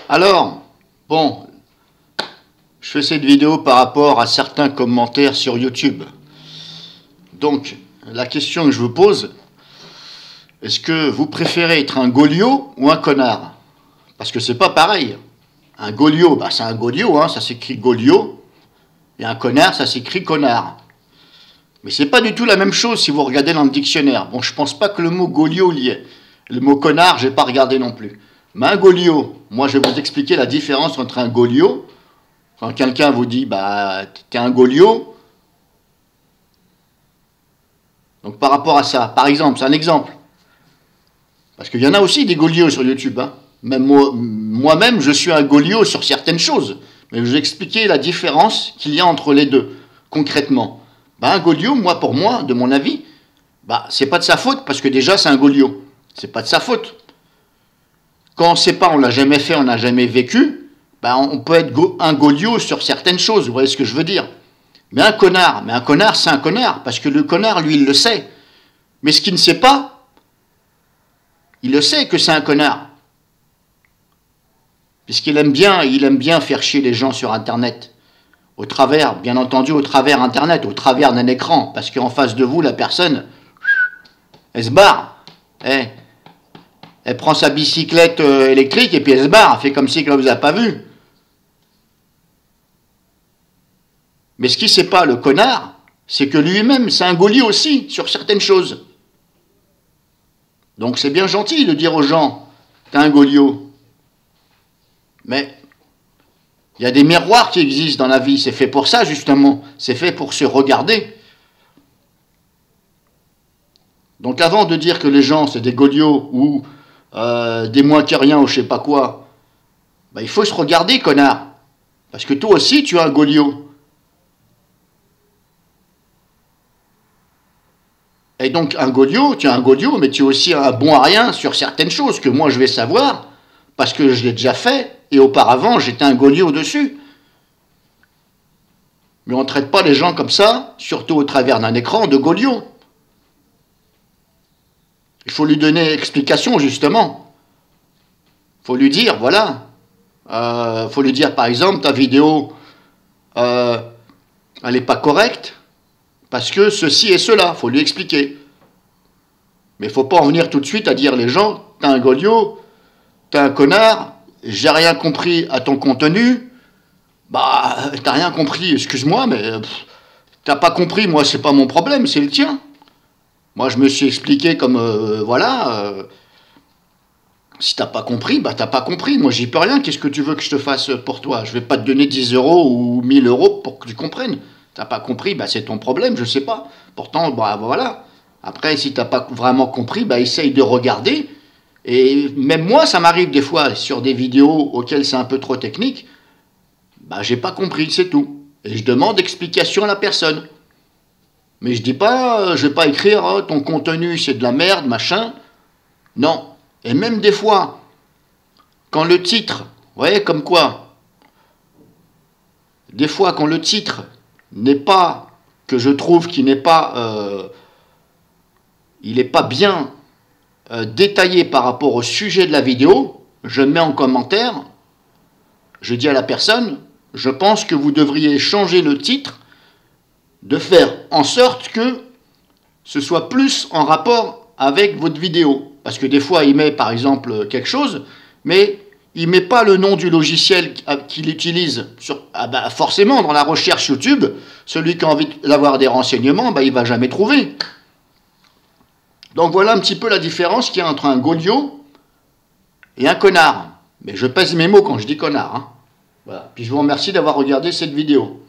Alors, bon, je fais cette vidéo par rapport à certains commentaires sur YouTube. Donc, la question que je vous pose, est-ce que vous préférez être un goliot ou un connard? Parce que c'est pas pareil. Un goliot, bah c'est un goliot, hein, ça s'écrit goliot, et un connard, ça s'écrit connard. Mais c'est pas du tout la même chose si vous regardez dans le dictionnaire. Bon, je pense pas que le mot goliot y est. Le mot connard, j'ai pas regardé non plus. Mais un goliot, moi je vais vous expliquer la différence entre un goliot. Quand quelqu'un vous dit, bah, t'es un goliot. Donc par rapport à ça, par exemple, c'est un exemple. Parce qu'il y en a aussi des goliots sur YouTube. Hein. Même moi-même, je suis un goliot sur certaines choses. Mais je vais vous expliquer la différence qu'il y a entre les deux, concrètement. Bah, un goliot, moi, pour moi, de mon avis, bah, c'est pas de sa faute, parce que déjà, c'est un goliot. C'est pas de sa faute. Quand on ne sait pas, on l'a jamais fait, on n'a jamais vécu, bah, on peut être un goliot sur certaines choses, vous voyez ce que je veux dire. Mais un connard, c'est un connard, parce que le connard, lui, il le sait. Mais ce qu'il ne sait pas, il le sait que c'est un connard. Puisqu'il aime bien faire chier les gens sur Internet. Au travers, bien entendu, au travers Internet, au travers d'un écran. Parce qu'en face de vous, la personne, elle se barre. Elle prend sa bicyclette électrique et puis elle se barre. Elle fait comme si elle ne vous a pas vu. Mais ce qu'il ne sait pas, le connard, c'est que lui-même, c'est un goliot aussi, sur certaines choses. Donc c'est bien gentil de dire aux gens, t'es un goliot. Mais il y a des miroirs qui existent dans la vie, c'est fait pour ça justement, c'est fait pour se regarder. Donc avant de dire que les gens c'est des goliots ou des moins que rien ou je sais pas quoi, bah, il faut se regarder, connard. Parce que toi aussi tu es un goliot. Et donc un goliot, tu es un goliot, mais tu es aussi un bon à rien sur certaines choses que moi je vais savoir, parce que je l'ai déjà fait, et auparavant j'étais un goliot dessus. Mais on ne traite pas les gens comme ça, surtout au travers d'un écran, de goliot. Il faut lui donner explication, justement. Il faut lui dire, voilà. Il faut lui dire, par exemple, ta vidéo, elle n'est pas correcte, parce que ceci et cela. Il faut lui expliquer. Mais il ne faut pas en venir tout de suite à dire les gens, t'es un goliot, t'es un connard, j'ai rien compris à ton contenu. Bah, t'as rien compris, excuse-moi, mais t'as pas compris, moi, c'est pas mon problème, c'est le tien. Moi, je me suis expliqué comme, voilà, si t'as pas compris, bah t'as pas compris, moi, j'y peux rien, qu'est-ce que tu veux que je te fasse pour toi? Je vais pas te donner 10 € ou 1000 € pour que tu comprennes. T'as pas compris, bah c'est ton problème, je sais pas. Pourtant, bah voilà. Après, si t'as pas vraiment compris, bah essaye de regarder. Et même moi, ça m'arrive des fois, sur des vidéos auxquelles c'est un peu trop technique, bah j'ai pas compris, c'est tout. Et je demande explication à la personne. Mais je dis pas, je vais pas écrire, oh, ton contenu c'est de la merde, machin. Non. Et même des fois, quand le titre, vous voyez comme quoi, des fois quand le titre n'est pas, que je trouve qu'il n'est pas, il n'est pas bien détaillé par rapport au sujet de la vidéo, je mets en commentaire, je dis à la personne, je pense que vous devriez changer le titre, de faire en sorte que ce soit plus en rapport avec votre vidéo. Parce que des fois, il met par exemple quelque chose, mais il ne met pas le nom du logiciel qu'il utilise. Bah forcément, dans la recherche YouTube, celui qui a envie d'avoir des renseignements, bah, il ne va jamais trouver. Donc voilà un petit peu la différence qu'il y a entre un goliot et un connard. Mais je pèse mes mots quand je dis connard. Hein. Voilà. Puis je vous remercie d'avoir regardé cette vidéo.